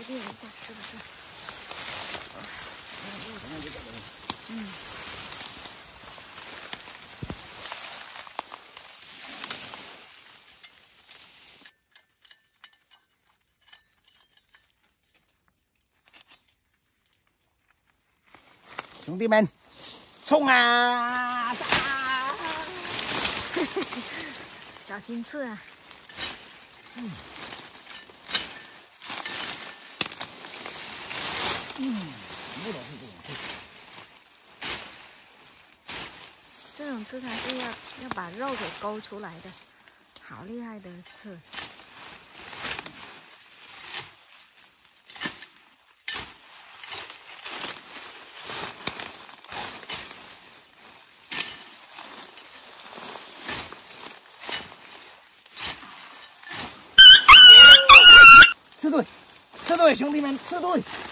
验一下是不是？嗯。 兄弟们，冲啊！ 小心刺啊！ 不都是这种刺它是要把肉给勾出来的，好厉害的刺。 刺对，刺对，兄弟们，刺对。